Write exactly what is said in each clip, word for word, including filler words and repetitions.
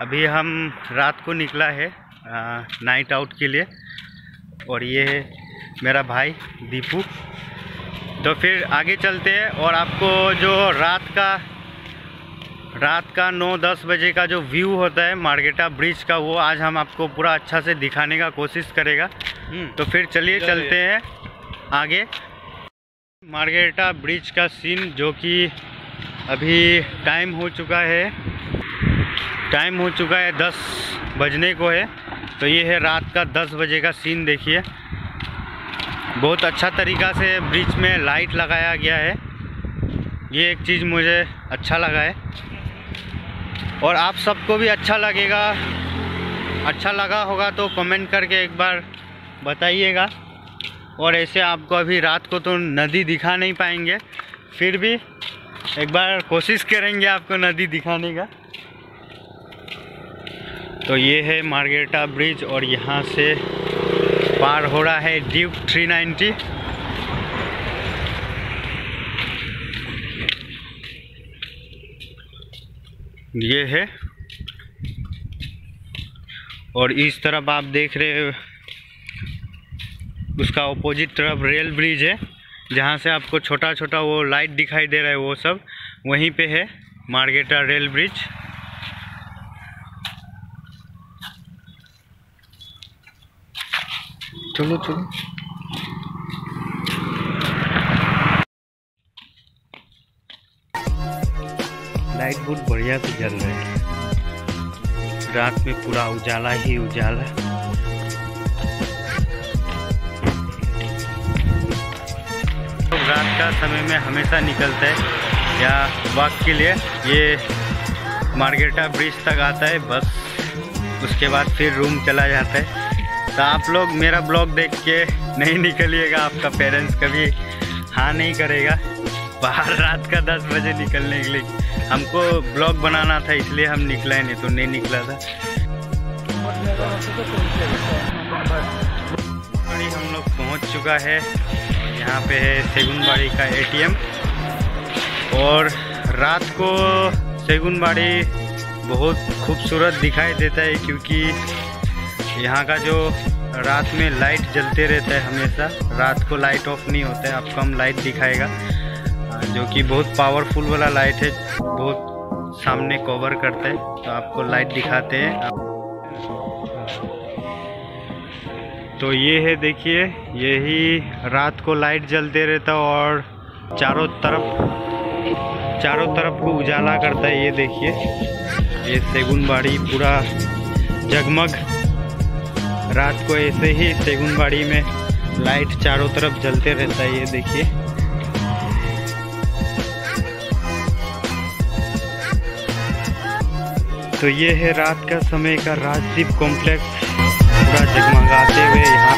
अभी हम रात को निकला है आ, नाइट आउट के लिए, और ये है मेरा भाई दीपू। तो फिर आगे चलते हैं और आपको जो रात का रात का नौ दस बजे का जो व्यू होता है मार्गेटा ब्रिज का, वो आज हम आपको पूरा अच्छा से दिखाने का कोशिश करेगा। तो फिर चलिए चलते हैं आगे। मार्गेटा ब्रिज का सीन, जो कि अभी टाइम हो चुका है टाइम हो चुका है दस बजने को है। तो ये है रात का दस बजे का सीन। देखिए बहुत अच्छा तरीक़ा से ब्रिज में लाइट लगाया गया है। ये एक चीज़ मुझे अच्छा लगा है और आप सबको भी अच्छा लगेगा अच्छा लगा होगा तो कमेंट करके एक बार बताइएगा। और ऐसे आपको अभी रात को तो नदी दिखा नहीं पाएंगे, फिर भी एक बार कोशिश करेंगे आपको नदी दिखाने का। तो ये है मार्गेटा ब्रिज और यहाँ से पार हो रहा है ड्यूक थ्री नाइंटी। ये है, और इस तरफ आप देख रहे हो उसका ऑपोजिट तरफ रेल ब्रिज है, जहाँ से आपको छोटा छोटा वो लाइट दिखाई दे रहा है, वो सब वहीं पे है मार्गेटा रेल ब्रिज। चलो चलो लाइट बहुत बढ़िया से जल रहा है, रात में पूरा उजाला ही उजाला। तो रात का समय में हमेशा निकलता है या वॉक के लिए, ये मार्गेटा ब्रिज तक आता है बस, उसके बाद फिर रूम चला जाता है। तो आप लोग मेरा ब्लॉग देख के नहीं निकलिएगा, आपका पेरेंट्स कभी हाँ नहीं करेगा बाहर रात का दस बजे निकलने के लिए। हमको ब्लॉग बनाना था इसलिए हम निकला है, नहीं तो नहीं निकला था। हम लोग पहुंच चुका है, यहाँ पे है सेगुनबाड़ी का एटीएम। और रात को सेगुनबाड़ी बहुत खूबसूरत दिखाई देता है, क्योंकि यहाँ का जो रात में लाइट जलते रहता है हमेशा, रात को लाइट ऑफ नहीं होता है। आपको हम लाइट दिखाएगा जो कि बहुत पावरफुल वाला लाइट है, बहुत सामने कवर करता है। तो आपको लाइट दिखाते हैं। तो ये है, देखिए यही रात को लाइट जलते रहता है और चारों तरफ चारों तरफ को उजाला करता है। ये देखिए, ये सेगुनबाड़ी पूरा जगमग, रात को ऐसे ही सेगुनबाड़ी में लाइट चारों तरफ जलते रहता है। ये देखिए, तो ये है रात का समय का राजदीप कॉम्प्लेक्स पूरा जगमगाते हुए यहाँ।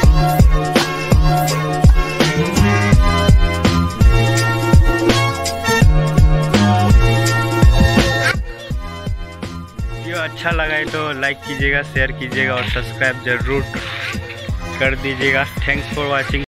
वीडियो अच्छा लगा है तो लाइक कीजिएगा, शेयर कीजिएगा और सब्सक्राइब जरूर कर दीजिएगा। Thanks for watching.